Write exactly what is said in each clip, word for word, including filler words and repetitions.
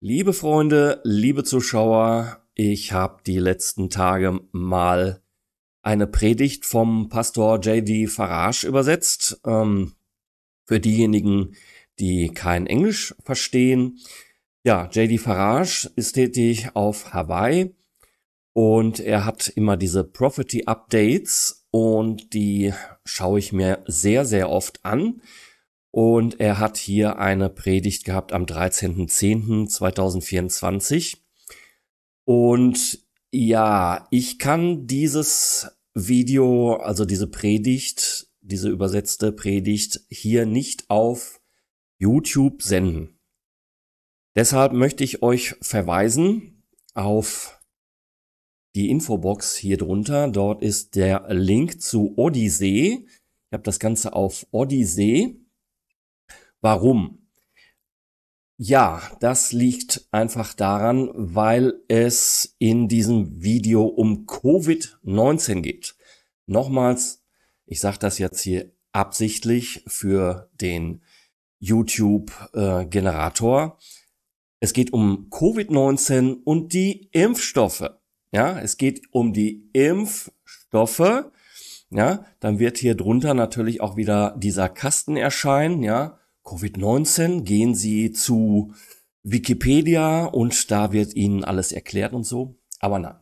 Liebe Freunde, liebe Zuschauer, ich habe die letzten Tage mal eine Predigt vom Pastor J D Farage übersetzt. Ähm, für diejenigen, die kein Englisch verstehen. Ja, J D Farage ist tätig auf Hawaii und er hat immer diese Prophecy Updates und die schaue ich mir sehr, sehr oft an. Und er hat hier eine Predigt gehabt am dreizehnten zehnten zweitausendvierundzwanzig. Und ja, ich kann dieses Video, also diese Predigt, diese übersetzte Predigt hier nicht auf YouTube senden. Deshalb möchte ich euch verweisen auf die Infobox hier drunter. Dort ist der Link zu Odyssee. Ich habe das Ganze auf Odyssee. Warum? Ja, das liegt einfach daran, weil es in diesem Video um Covid neunzehn geht. Nochmals, ich sage das jetzt hier absichtlich für den YouTube-Generator. Es geht um Covid neunzehn und die Impfstoffe. Ja, es geht um die Impfstoffe. Ja, dann wird hier drunter natürlich auch wieder dieser Kasten erscheinen, ja. Covid neunzehn, gehen Sie zu Wikipedia und da wird Ihnen alles erklärt und so. Aber nein.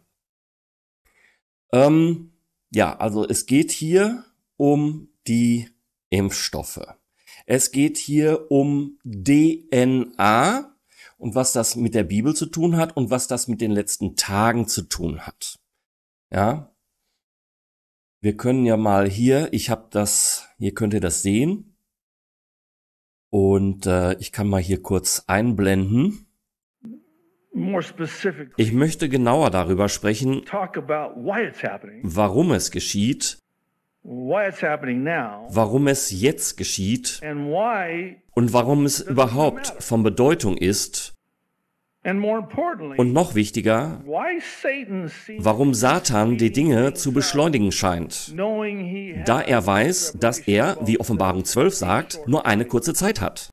Ähm, ja, also es geht hier um die Impfstoffe. Es geht hier um D N A und was das mit der Bibel zu tun hat und was das mit den letzten Tagen zu tun hat. Ja. Wir können ja mal hier, ich habe das, hier könnt ihr das sehen. Und äh, ich kann mal hier kurz einblenden. Ich möchte genauer darüber sprechen, warum es geschieht, warum es jetzt geschieht und warum es überhaupt von Bedeutung ist. Und noch wichtiger, warum Satan die Dinge zu beschleunigen scheint, da er weiß, dass er, wie Offenbarung zwölf sagt, nur eine kurze Zeit hat.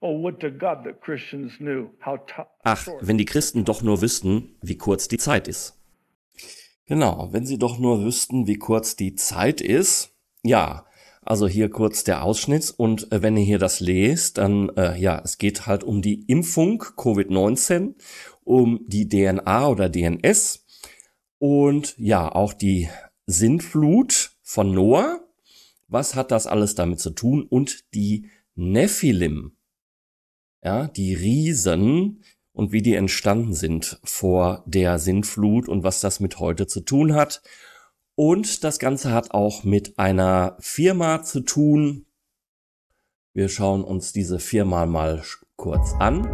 Ach, wenn die Christen doch nur wüssten, wie kurz die Zeit ist. Genau, wenn sie doch nur wüssten, wie kurz die Zeit ist. Ja, also hier kurz der Ausschnitt und äh, wenn ihr hier das lest, dann, äh, ja, es geht halt um die Impfung Covid neunzehn, um die D N A oder D N S und ja, auch die Sintflut von Noah. Was hat das alles damit zu tun? Und die Nephilim, ja, die Riesen und wie die entstanden sind vor der Sintflut und was das mit heute zu tun hat. Und das Ganze hat auch mit einer Firma zu tun. Wir schauen uns diese Firma mal kurz an.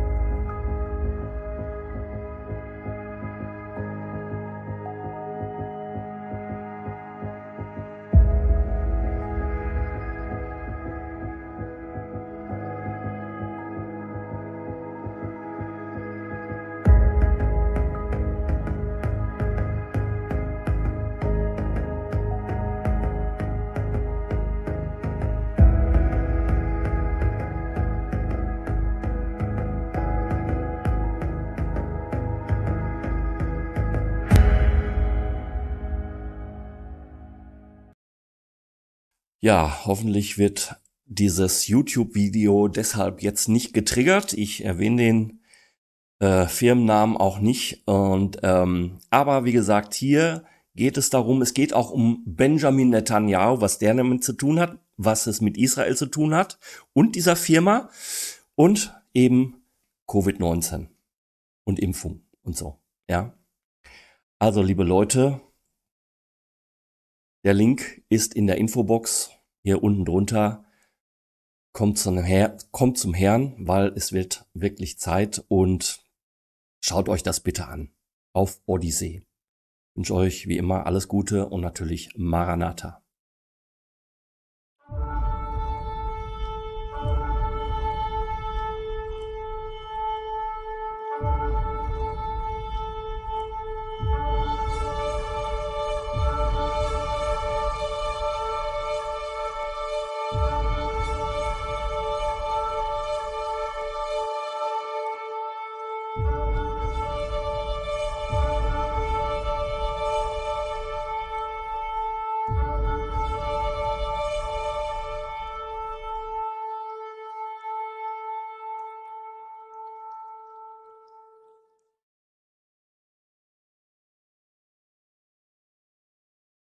Ja, hoffentlich wird dieses YouTube-Video deshalb jetzt nicht getriggert. Ich erwähne den äh, Firmennamen auch nicht. Und ähm, aber wie gesagt, hier geht es darum, es geht auch um Benjamin Netanyahu, was der damit zu tun hat, was es mit Israel zu tun hat und dieser Firma und eben Covid neunzehn und Impfung und so. Ja, also liebe Leute, der Link ist in der Infobox hier unten drunter. Kommt zum, Her- kommt zum Herrn, weil es wird wirklich Zeit und schaut euch das bitte an. Auf Odyssee. Ich wünsche euch wie immer alles Gute und natürlich Maranatha.